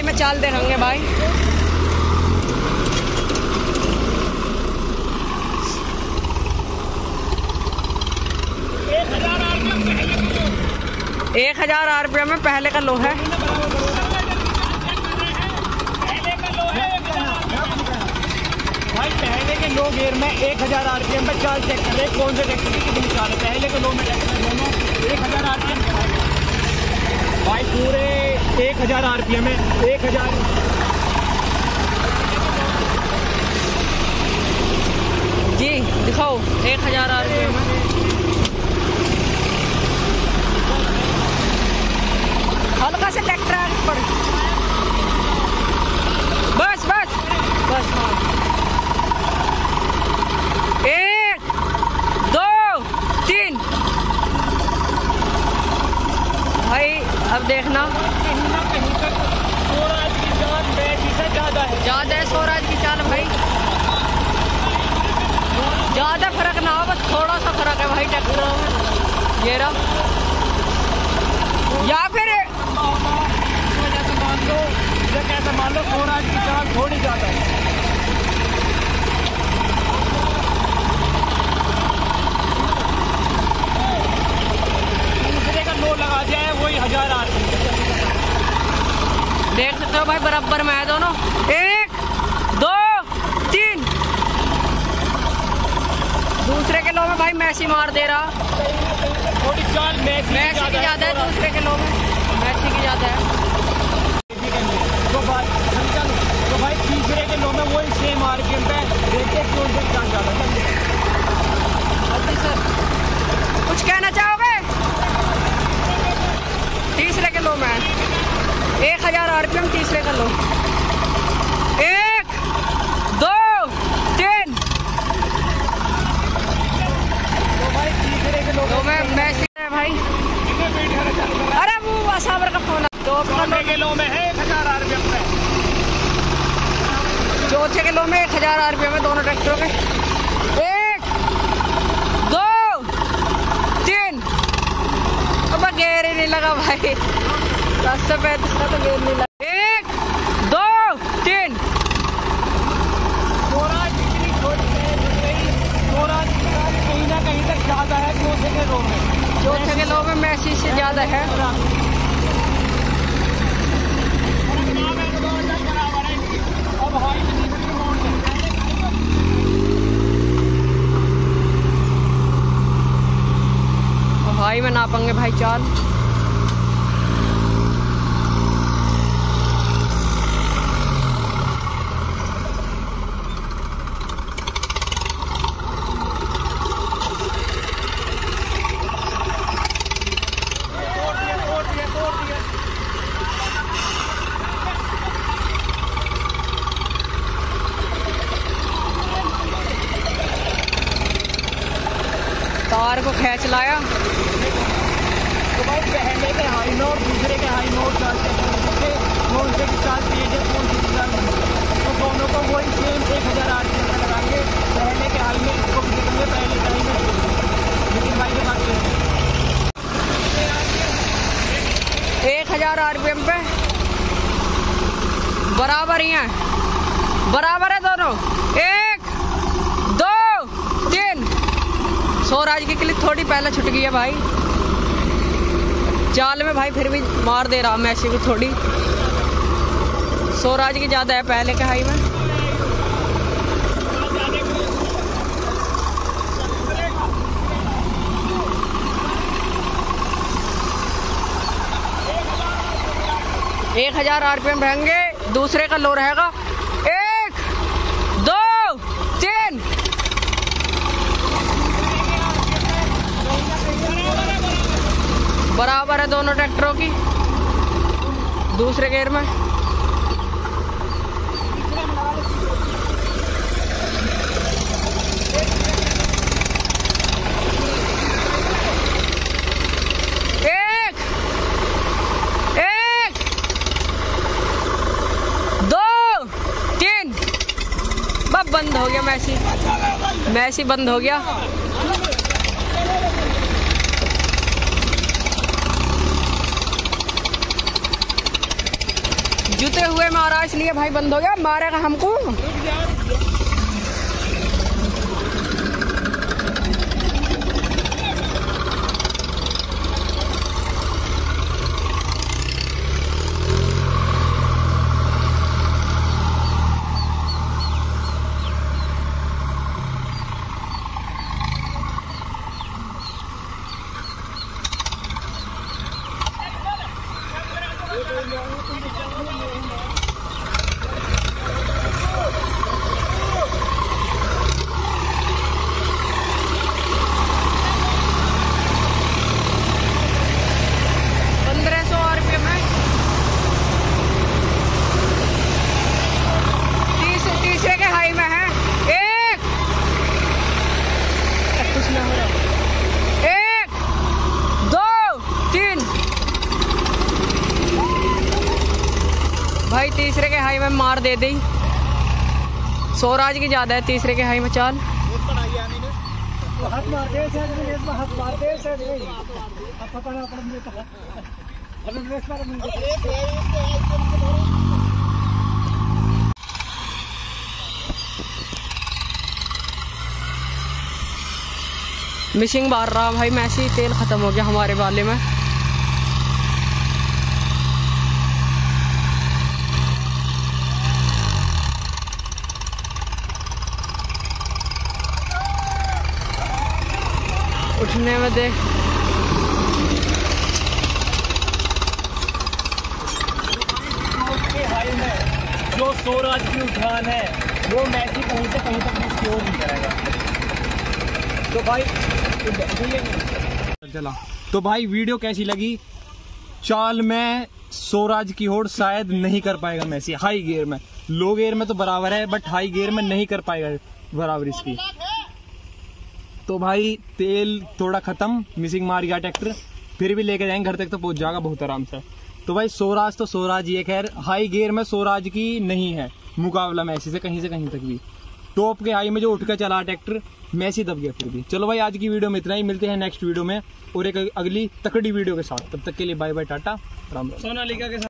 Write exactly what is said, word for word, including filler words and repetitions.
में चाल दे रहेंगे भाई। एक हजार आरपीएम में पहले का लो है। भाई पहले के लो गियर में एक हजार आरपीएम पे चाल चेक कर रहे कौन से ट्रैक्टर की कितनी चाल है। पहले के लो में ट्रैक्टर दोनों एक हजार आरपीएम भाई पूरे एक हजार आरपीएम में एक हजार जी दिखाओ एक हजार आरपीएम में। हल्का से ट्रैक्टर पर बस बस बस हाँ। एक दो तीन भाई अब देखना कहीं ना कहीं तक स्वराज की चाल बैटरी से ज्यादा है ज्यादा है स्वराज की चाल भाई। ज्यादा फर्क ना हो बस थोड़ा सा फर्क है भाई ट्रैक्टरों में। ये रहा या फिर मान लो कैसे मान लो स्वराज की चाल थोड़ी ज्यादा है। दूसरे का लो लगा दिया है वही हजार आठ देख सकते हो भाई बराबर में है दोनों। एक दो तीन दूसरे के लो में भाई मैसी मार दे रहा थोड़ी चाल मैसी की ज्यादा है। दूसरे के लो में मैसी की ज्यादा है तो भाई तो भाई तीसरे के लो में वही सेम आरपीएम पे देखिए कौन सी चाल ज्यादा है। सर कुछ कहना चाहोगे? तीसरे के लो में एक हजार आरपीएम तीसरे का लो। एक दो तीन तो भाई तीसरे के लो में मैसी है भाई। अरे वो असावर का फोन तो चौथे के लो में है एक हजार आरपीएम पे। चौथे के लो में एक हजार आरपीएम में दोनों ट्रैक्टरों के। एक दो तीन अब गेयर ही नहीं लगा भाई। दस से पैंतीस का तो गेयर नहीं लगा। एक दो तीन स्वराज कितनी छोटी है स्वराज कहीं ना कहीं तक ज्यादा है चौथे के लो में। चौथे के लो में मैसी से ज्यादा है। भाई में नापेंगे भाई चाल। तार को खींच लाया तो भाई पहले के हाई नोट दूसरे के हाई नोट कौन से की चाल तेज है कौन सी की चाल तो दोनों को वही सेम एक हजार आठ सौ लगाएंगे। पहले के हाई में इसको भी देखेंगे पहले के हाई में लेकिन भाई के बात एक हजार आरपीएम पे बराबर ही है बराबर है दोनों। एक दो तीन स्वराज की क्लिप थोड़ी पहले छुट गई है भाई चाल में भाई फिर भी मार दे रहा मैसी को थोड़ी। स्वराज की ज्यादा है पहले के हाई में। एक हजार आरपीएम रहेंगे दूसरे का लो रहेगा। एक दो तीन बराबर है दोनों ट्रैक्टरों की दूसरे गेयर में। एक एक दो तीन बस बंद हो गया मैसी मैसी बंद हो गया। जूते हुए मारा इसलिए भाई बंद हो गया, मारेगा हमको। भाई तीसरे के हाई में मार दे दी, स्वराज की ज्यादा है तीसरे के हाई में। चाल मिशिंग मार रहा भाई मैसी, तेल खत्म हो गया हमारे वाले में। उठने में देख हाई में जो स्वराज की उठान है वो मैसी कहीं से कहीं तक भी स्कोर नहीं करेगा। तो भाई चला तो भाई वीडियो कैसी लगी? चाल में स्वराज की होड़ शायद नहीं कर पाएगा मैसी हाई गियर में, लो गियर में तो बराबर है बट हाई गियर में नहीं कर पाएगा बराबर इसकी। तो भाई तेल थोड़ा खत्म, मिसिंग मार गया ट्रैक्टर, फिर भी लेके जाएंगे घर तक तो पहुंच जाएगा बहुत आराम से। तो भाई स्वराज तो स्वराज ही है, खैर हाई गियर में स्वराज की नहीं है मुकाबला मैसी से कहीं से कहीं तक भी। टॉप के हाई में जो उठ कर चला ट्रैक्टर मैसी दब गया फिर भी। चलो भाई आज की वीडियो में इतना ही, मिलते हैं नेक्स्ट वीडियो में और एक अगली तकड़ी वीडियो के साथ। तब तक के लिए bye bye, tata, Ram Ram. Sonalika के साथ